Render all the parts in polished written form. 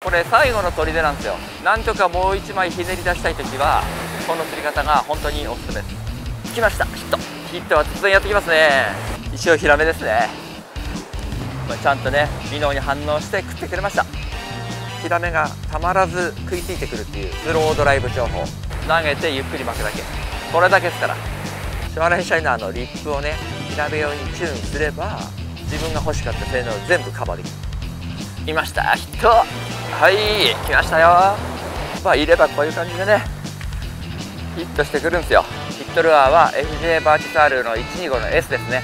これ最後の砦なんですよ。なんとかもう1枚ひねり出したい時はこの釣り方が本当におすすめです。来ました、ヒット。ヒットは突然やってきますね。一応ヒラメですね。ちゃんとねミノに反応して食ってくれました。ヒラメがたまらず食いついてくるっていうスロードライブ情報。投げてゆっくり巻くだけ、これだけですから。シマライシャイナーのリップをねヒラメ用にチューンすれば自分が欲しかった性能を全部カバーできる。いました、ヒット。はい、来ましたよ。まあいればこういう感じでねヒットしてくるんですよ。ヒットルアーは FJ バーティス R の125の S ですね。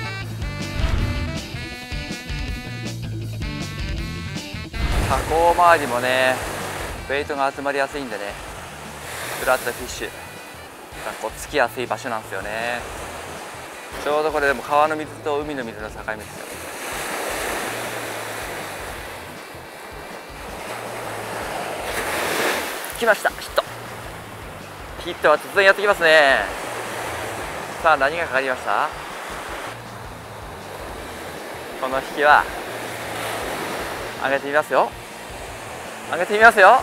河口周りもねベイトが集まりやすいんでね、フラットフィッシュがこうつきやすい場所なんですよね。ちょうどこれでも川の水と海の水の境目ですよ。来ました、ヒット。ヒットは突然やってきますね。さあ何がかかりました。この引きは上げてみますよ。上げてみますよ。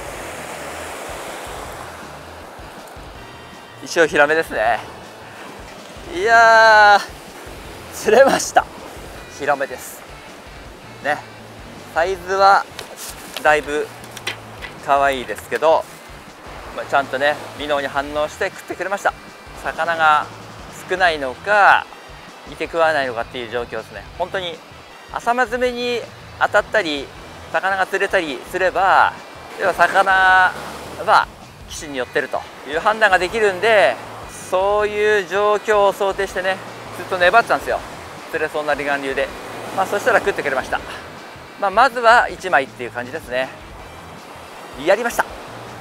一応ヒラメですね。いやー釣れました。ヒラメですね。サイズはだいぶ可愛いですけど、ちゃんとねミノに反応して食ってくれました。魚が少ないのかいて食わないのかっていう状況ですね。本当に浅間詰めに当たったり魚が釣れたりすれば、要は魚は岸に寄ってるという判断ができるんで、そういう状況を想定してねずっと粘ってたんですよ。釣れそうな離岸流で、そしたら食ってくれました。まずは1枚っていう感じですね。やりました。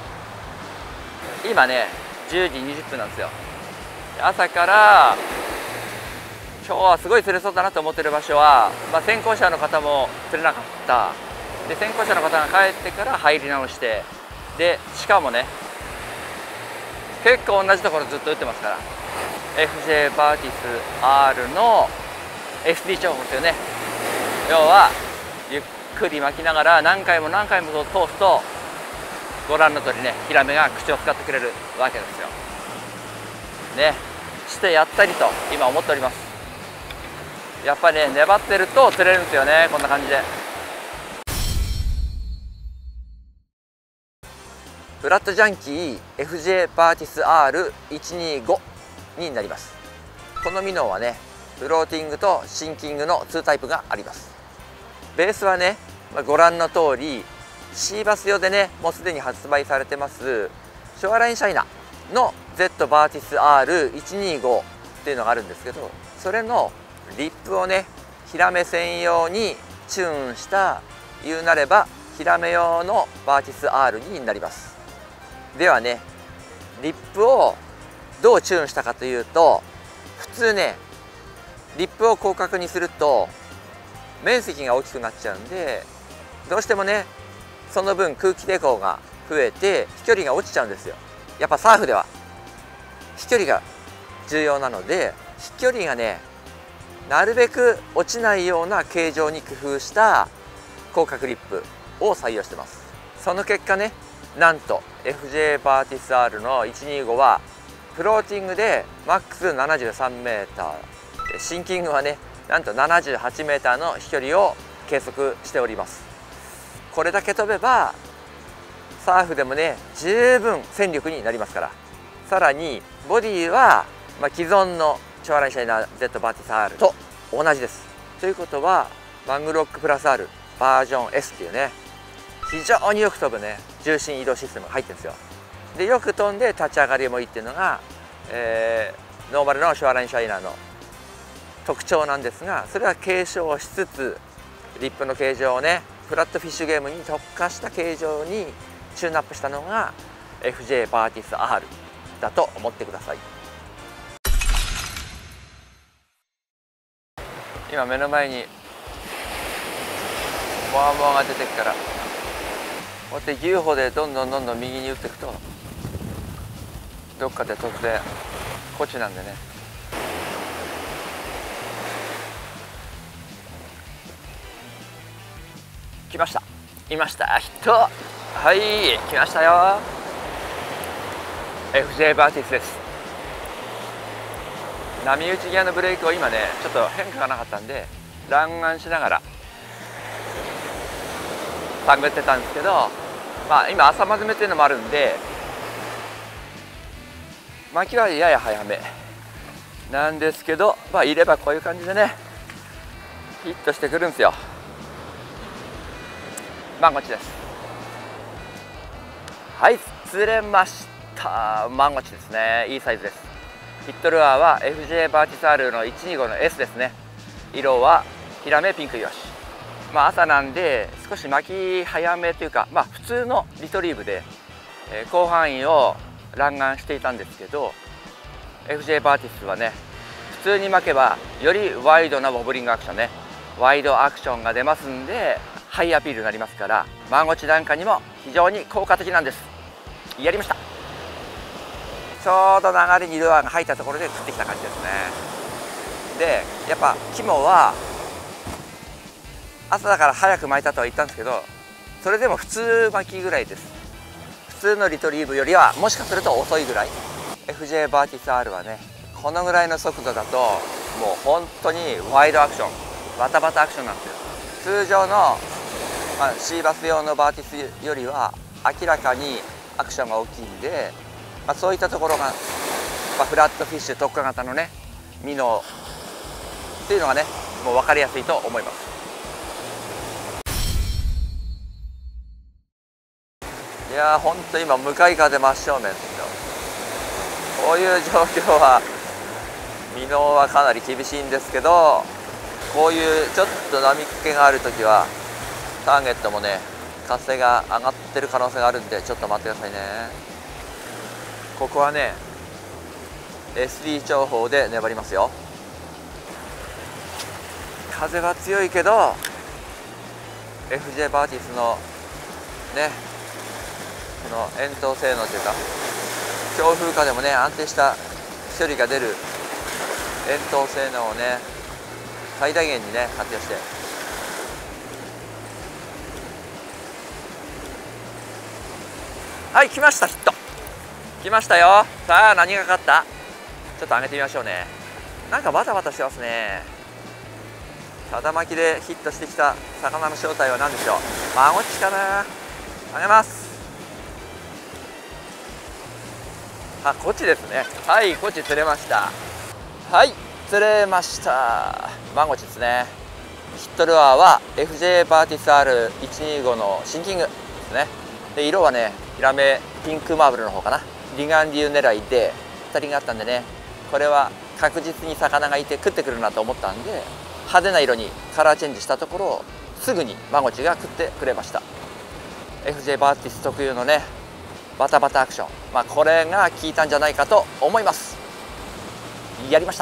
今ね10時20分なんですよ。朝から今日はすごい釣れそうだなと思ってる場所は、先行者の方も釣れなかった。で先行者の方が帰ってから入り直して、でしかもね結構同じところずっと打ってますから、 FJ バーティス R の SD 調法ですよね。要はゆっくり巻きながら何回も何回も通すとご覧の通りねヒラメが口を使ってくれるわけですよね。してやったりと今思っております。やっぱりね粘ってると釣れるんですよね。こんな感じでフラットジャンキー FJ バーティス R125 になります。このミノはねフローティングとシンキングの2タイプがあります。ベースはね、ご覧の通りシーバス用でねもうすでに発売されてますショアラインシャイナの Z バーティス R125 っていうのがあるんですけど、それのリップをねヒラメ専用にチューンした言うなればヒラメ用のバーティス R になります。ではねリップをどうチューンしたかというと、普通ねリップを広角にすると面積が大きくなっちゃうんで、どうしてもねその分空気抵抗が増えて飛距離が落ちちゃうんですよ。やっぱサーフでは飛距離が重要なので、飛距離がねなるべく落ちないような形状に工夫した広角リップを採用してます。その結果ねなんと FJ バーティス R の125はフローティングでマックス 73m、 シンキングはねなんと 78m の飛距離を計測しております。これだけ飛べばサーフでもね十分戦力になりますから。さらにボディは、既存のショアラインシャイナー Z バーティス R と同じです。ということはマグロックプラス R バージョン S っていうね非常によく飛ぶね重心移動システムが入ってるんですよ。でよく飛んで立ち上がりもいいっていうのが、ノーマルのショアラインシャイナーの特徴なんですが、それは継承しつつリップの形状をねフラットフィッシュゲームに特化した形状にチューンアップしたのが FJ バーティス R だと思ってください。今目の前にモアモアが出てくから、こうやって牛歩でどんどん右に打っていくとどっかで突然こっちなんでね。来ました、いました、ヒット。 はい、来ましたよ。 FJ バーティスです。波打ち際のブレーキを今ねちょっと変化がなかったんでランガンしながら探ってたんですけど、まあ今朝まずめっていうのもあるんで巻きはやや早めなんですけど、まあいればこういう感じでねヒットしてくるんですよ。マンゴチです。はい、釣れました。マンゴチですね。いいサイズです。ヒットルアーは FJ バーティス R の125の S ですね。色はヒラメピンクイワシ。まあ朝なんで少し巻き早めというか、まあ普通のリトリーブで、広範囲をランガンしていたんですけど、 FJ バーティスはね普通に巻けばよりワイドなボブリングアクションね、ワイドアクションが出ますんでハイアピールになりますから、マンゴチなんかにも非常に効果的なんです。やりました。ちょうど流れにルアーが入ったところで釣ってきた感じですね。でやっぱ肝は朝だから早く巻いたとは言ったんですけど、それでも普通巻きぐらいです。普通のリトリーブよりはもしかすると遅いぐらい。 FJ バーティス R はねこのぐらいの速度だともう本当にワイドアクション、バタバタアクションなんですよ。通常の、シーバス用のバーティスよりは明らかにアクションが大きいんで、そういったところが、フラットフィッシュ特化型のねミノっていうのがねもう分かりやすいと思います。いやーほんと今向かい風真正面ですよ。こういう状況はミノはかなり厳しいんですけど、こういうちょっと波っ気がある時はターゲットもね風が上がってる可能性があるんでちょっと待ってくださいね。ここはね SD 長砲で粘りますよ。風は強いけど FJ バーティスのねこの遠投性能というか強風下でもね安定した距離が出る遠投性能をね最大限にね活用して、はい来ました。ヒット来ましたよ。さあ何がかかった、ちょっと上げてみましょうね。なんかバタバタしてますね。ただ巻きでヒットしてきた魚の正体は何でしょう。マゴチかな。上げます。こっちですね。はい、こっち釣れました。はい、釣れました。マンゴチですね。ヒットルアーは FJ バーティス R125 のシンキングですね。で色はねヒラメピンクマーブルの方かな。離岸流狙いで2人があったんでね、これは確実に魚がいて食ってくるなと思ったんで派手な色にカラーチェンジしたところすぐにマゴチが食ってくれました。 FJ バーティス特有のねバタバタアクション、これが効いたんじゃないかと思います。やりました。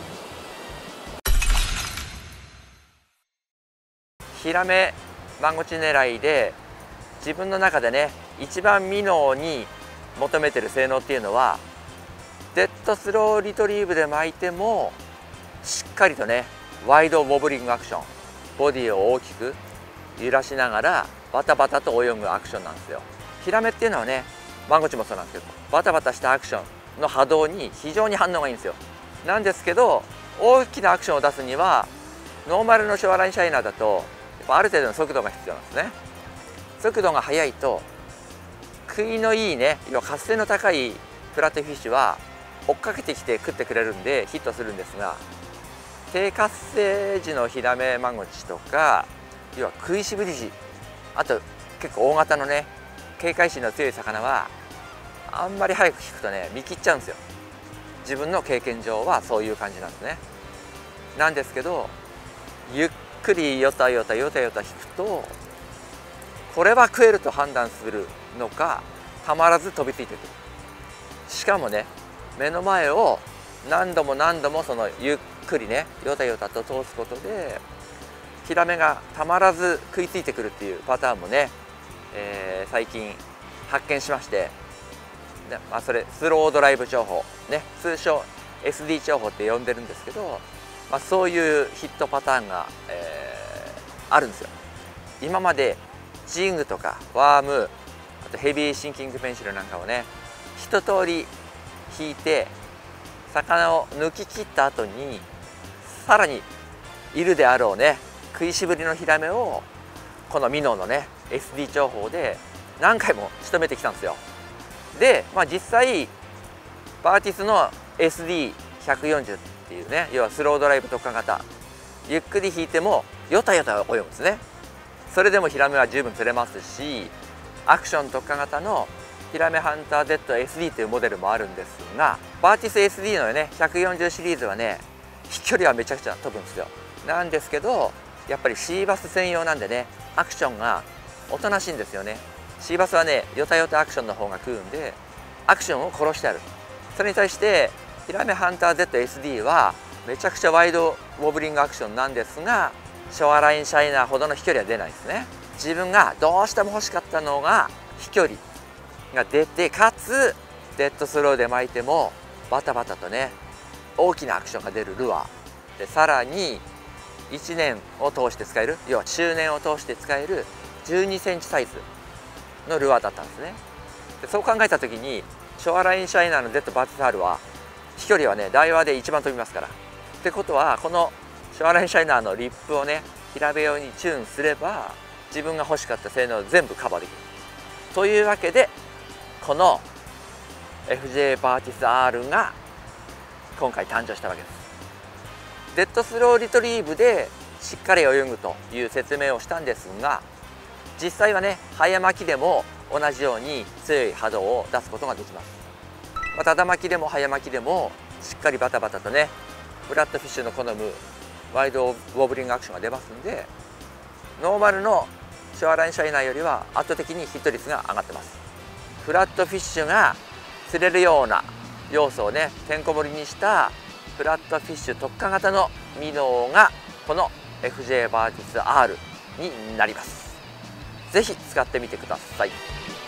ヒラメマンゴチ狙いで自分の中でね一番ミノに求めてる性能っていうのはデッドスローリトリーブで巻いてもしっかりとねワイドボブリングアクション、ボディを大きく揺らしながらバタバタと泳ぐアクションなんですよ。ヒラメっていうのはねマンゴチもそうなんですけどバタバタしたアクションの波動に非常に反応がいいんですよ。なんですけど大きなアクションを出すにはノーマルのショアラインシャイナーだとやっぱある程度の速度が必要なんですね。速度が速いと食いのいいね要は活性の高いフラットフィッシュは追っかけてきて食ってくれるんでヒットするんですが、低活性時のヒラメマンゴチとか要は食いしぶり時、あと結構大型のね警戒心の強い魚はあんまり早く引くとね見切っちゃうんですよ。自分の経験上はそういう感じなんですね。なんですけどゆっくりヨタヨタヨタヨタ引くとこれは食えると判断するのかたまらず飛びついてくる。しかもね目の前を何度も何度もそのゆっくりねヨタヨタと通すことでヒラメがたまらず食いついてくるっていうパターンもね、最近発見しまして、それスロードライブ情報ね通称 SD 情報って呼んでるんですけど、そういうヒットパターンが、あるんですよ。今までジングとかワームあとヘビーシンキングペンシルなんかをね一通り引いて魚を抜き切った後にさらにいるであろうね食いしぶりのヒラメをこのミノのね SD 調法で何回も仕留めてきたんですよ。で、実際バーティスの SD140 っていうね、要はスロードライブ特化型、ゆっくり引いてもヨタヨタ泳ぐんですね。それでもヒラメは十分釣れますし、アクション特化型のヒラメハンター ZSD というモデルもあるんですが、バーティス SD のね140シリーズはね飛距離はめちゃくちゃ飛ぶんですよ。なんですけどやっぱりシーバス専用なんでね、アクションがおとなしいんですよね。シーバスはねヨタヨタアクションの方が食うんで、アクションを殺してある。それに対してヒラメハンター ZSD はめちゃくちゃワイドウォブリングアクションなんですが、ショアラインシャイナーほどの飛距離は出ないですね。自分がどうしても欲しかったのが飛距離が出て、かつデッドスローで巻いてもバタバタとね大きなアクションが出るルアーで、さらに1年を通して使える、要は中年を通して使える12センチサイズのルアーだったんですね。でそう考えた時にショアラインシャイナーの Z バーティス R は飛距離はね台湾で一番飛びますから。ってことはこのショアラインシャイナーのリップをねヒラメ用にチューンすれば自分が欲しかった性能を全部カバーできるというわけで、この FJ バーティス R が今回誕生したわけです。デッドスローリトリーブでしっかり泳ぐという説明をしたんですが、実際はね早巻きでも同じように強い波動を出すことができます。ただ巻きでも早巻きでもしっかりバタバタとねフラットフィッシュの好むワイドウォブリングアクションが出ますんで、ノーマルのショアラインシャイナーよりは圧倒的にヒット率が上がってます。フラットフィッシュが釣れるような要素をねてんこ盛りにしたフラットフィッシュ特化型のミノーがこの FJ バーティス R になります。是非使ってみてください。